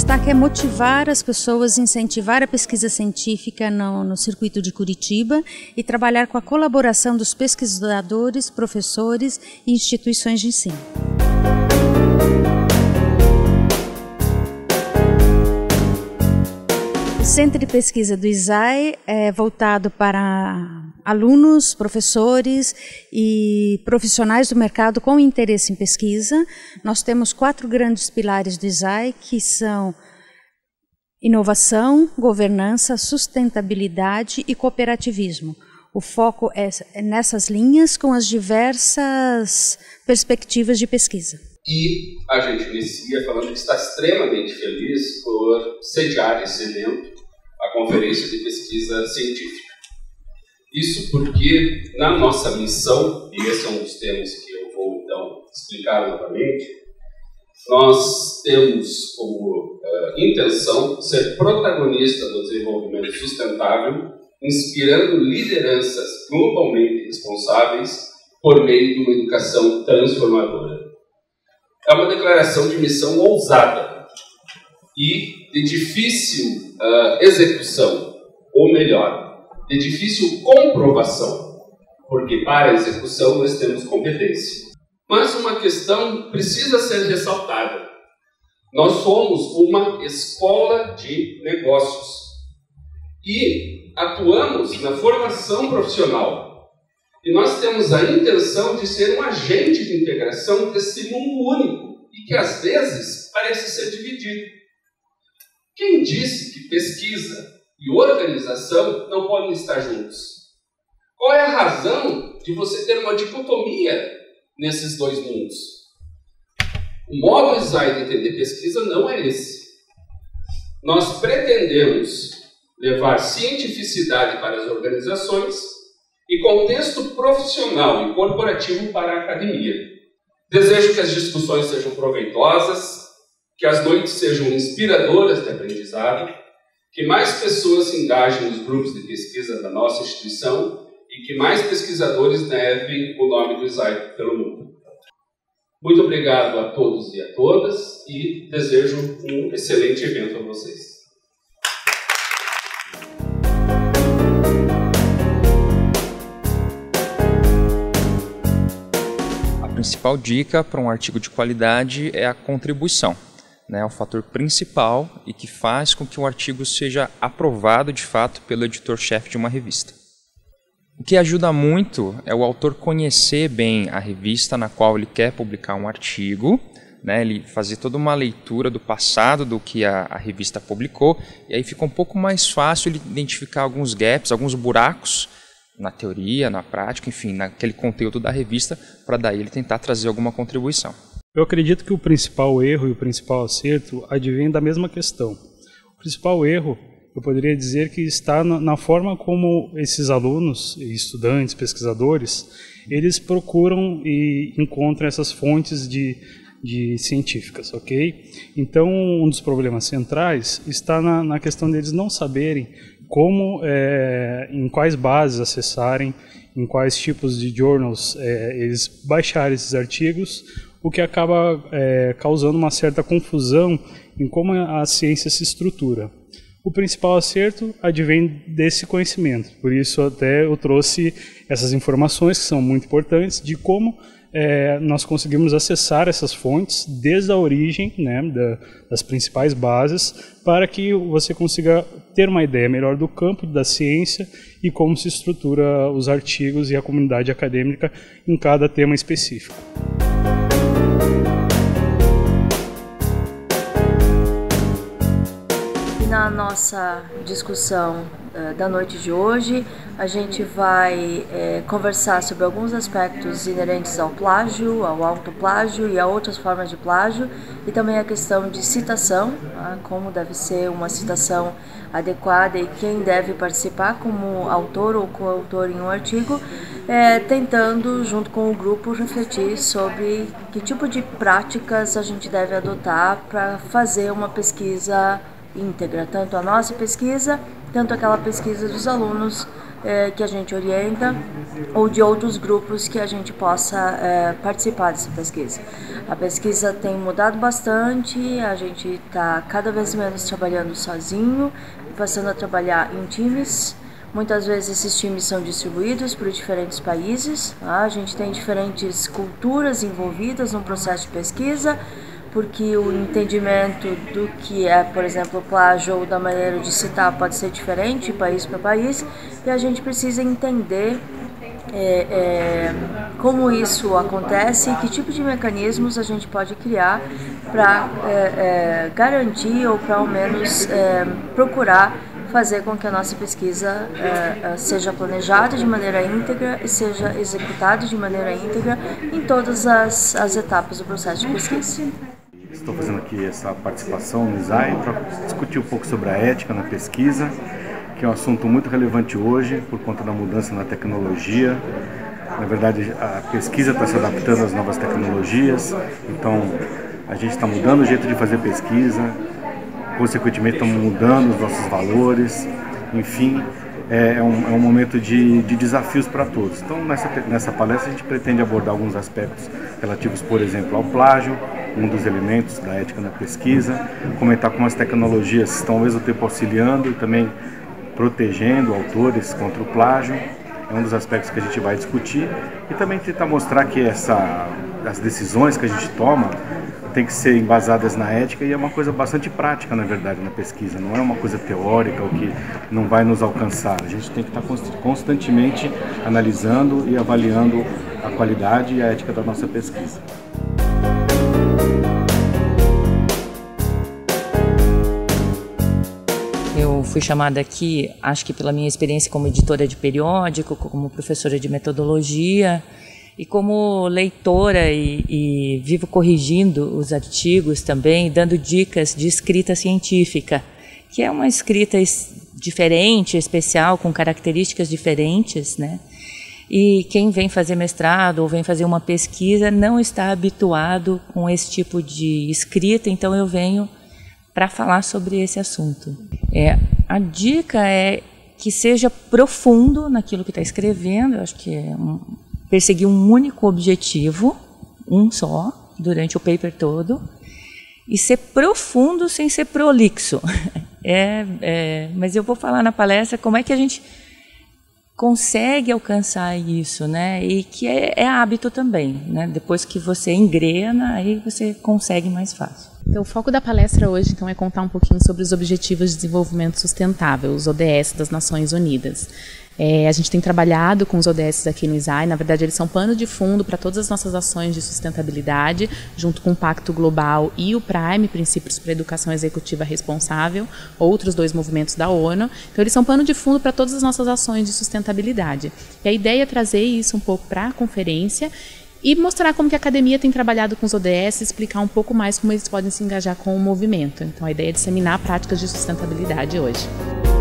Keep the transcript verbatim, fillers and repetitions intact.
destaque é motivar as pessoas, incentivar a pesquisa científica no, no circuito de Curitiba e trabalhar com a colaboração dos pesquisadores, professores e instituições de ensino. O Centro de Pesquisa do I S A E é voltado para alunos, professores e profissionais do mercado com interesse em pesquisa. Nós temos quatro grandes pilares do I S A E, que são inovação, governança, sustentabilidade e cooperativismo. O foco é nessas linhas com as diversas perspectivas de pesquisa. E a gente inicia falando que está extremamente feliz por sediar esse evento, a Conferência de Pesquisa Científica. Isso porque, na nossa missão, e esse é um dos temas que eu vou, então, explicar novamente, nós temos como uh, intenção ser protagonista do desenvolvimento sustentável, inspirando lideranças globalmente responsáveis por meio de uma educação transformadora. É uma declaração de missão ousada e de difícil uh, execução, ou melhor, de difícil comprovação, porque para a execução nós temos competência. Mas uma questão precisa ser ressaltada. Nós somos uma escola de negócios e atuamos na formação profissional. E nós temos a intenção de ser um agente de integração desse mundo único e que às vezes parece ser dividido. Quem disse que pesquisa e organização não podem estar juntos? Qual é a razão de você ter uma dicotomia nesses dois mundos? O modo I S A E de entender pesquisa não é esse. Nós pretendemos levar cientificidade para as organizações e contexto profissional e corporativo para a academia. Desejo que as discussões sejam proveitosas, que as noites sejam inspiradoras de aprendizado, que mais pessoas se engajem nos grupos de pesquisa da nossa instituição e que mais pesquisadores levem o nome do I S A E pelo mundo. Muito obrigado a todos e a todas e desejo um excelente evento a vocês. A principal dica para um artigo de qualidade é a contribuição, né? É o fator principal e que faz com que o artigo seja aprovado de fato pelo editor-chefe de uma revista. O que ajuda muito é o autor conhecer bem a revista na qual ele quer publicar um artigo, né? Ele fazer toda uma leitura do passado do que a, a revista publicou, e aí fica um pouco mais fácil ele identificar alguns gaps, alguns buracos na teoria, na prática, enfim, naquele conteúdo da revista, para daí ele tentar trazer alguma contribuição. Eu acredito que o principal erro e o principal acerto advém da mesma questão. O principal erro, eu poderia dizer que está na forma como esses alunos, estudantes, pesquisadores, eles procuram e encontram essas fontes de, de científicas, ok? Então, um dos problemas centrais está na, na questão deles não saberem como, é, em quais bases acessarem, em quais tipos de journals é, eles baixarem esses artigos, o que acaba é, causando uma certa confusão em como a ciência se estrutura. O principal acerto advém desse conhecimento, por isso até eu trouxe essas informações que são muito importantes de como é, nós conseguimos acessar essas fontes desde a origem, né, da, das principais bases, para que você consiga ter uma ideia melhor do campo da ciência e como se estrutura os artigos e a comunidade acadêmica em cada tema específico. Na nossa discussão uh, da noite de hoje, a gente vai eh, conversar sobre alguns aspectos inerentes ao plágio, ao autoplágio e a outras formas de plágio, e também a questão de citação, uh, como deve ser uma citação adequada e quem deve participar como autor ou coautor em um artigo, eh, tentando, junto com o grupo, refletir sobre que tipo de práticas a gente deve adotar para fazer uma pesquisa íntegra, tanto a nossa pesquisa, tanto aquela pesquisa dos alunos é, que a gente orienta ou de outros grupos que a gente possa é, participar dessa pesquisa. A pesquisa tem mudado bastante, a gente está cada vez menos trabalhando sozinho, passando a trabalhar em times. Muitas vezes esses times são distribuídos por diferentes países, tá? A gente tem diferentes culturas envolvidas no processo de pesquisa, porque o entendimento do que é, por exemplo, plágio ou da maneira de citar pode ser diferente de país para país, e a gente precisa entender é, é, como isso acontece e que tipo de mecanismos a gente pode criar para é, é, garantir ou para ao menos é, procurar fazer com que a nossa pesquisa é, seja planejada de maneira íntegra e seja executada de maneira íntegra em todas as, as etapas do processo de pesquisa. Estou fazendo aqui essa participação no I S A I para discutir um pouco sobre a ética na pesquisa, que é um assunto muito relevante hoje por conta da mudança na tecnologia. Na verdade, a pesquisa está se adaptando às novas tecnologias, então a gente está mudando o jeito de fazer pesquisa, consequentemente estamos mudando os nossos valores, enfim, é um, é um momento de, de desafios para todos. Então, nessa, nessa palestra a gente pretende abordar alguns aspectos relativos, por exemplo, ao plágio, um dos elementos da ética na pesquisa, comentar como as tecnologias estão ao mesmo tempo auxiliando e também protegendo autores contra o plágio, é um dos aspectos que a gente vai discutir, e também tentar mostrar que essa, as decisões que a gente toma tem que ser embasadas na ética, e é uma coisa bastante prática, na verdade, na pesquisa, não é uma coisa teórica ou que não vai nos alcançar. A gente tem que estar constantemente analisando e avaliando a qualidade e a ética da nossa pesquisa. Eu fui chamada aqui, acho que pela minha experiência como editora de periódico, como professora de metodologia e como leitora, e, e vivo corrigindo os artigos também, dando dicas de escrita científica, que é uma escrita diferente, especial, com características diferentes, né? E quem vem fazer mestrado ou vem fazer uma pesquisa não está habituado com esse tipo de escrita, então eu venho para falar sobre esse assunto. É, a dica é que seja profundo naquilo que está escrevendo. Eu acho que é um, perseguir um único objetivo, um só, durante o paper todo, e ser profundo sem ser prolixo. É, é, mas eu vou falar na palestra como é que a gente consegue alcançar isso, né? E que é, é hábito também, né? Depois que você engrena, aí você consegue mais fácil. Então, o foco da palestra hoje então, é contar um pouquinho sobre os Objetivos de Desenvolvimento Sustentável, os O D S das Nações Unidas. É, a gente tem trabalhado com os O D S aqui no I S A I, na verdade eles são pano de fundo para todas as nossas ações de sustentabilidade, junto com o Pacto Global e o Prime, Princípios para a Educação Executiva Responsável, outros dois movimentos da ONU. Então eles são pano de fundo para todas as nossas ações de sustentabilidade. E a ideia é trazer isso um pouco para a conferência e mostrar como que a academia tem trabalhado com os O D S, explicar um pouco mais como eles podem se engajar com o movimento. Então a ideia é disseminar práticas de sustentabilidade hoje.